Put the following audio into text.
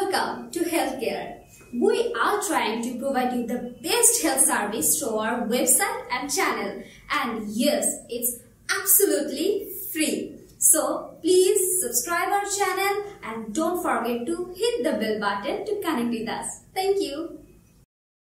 Welcome to Healthcare. We are trying to provide you the best health service through our website and channel. And yes, it's absolutely free. So please subscribe our channel and don't forget to hit the bell button to connect with us. Thank you.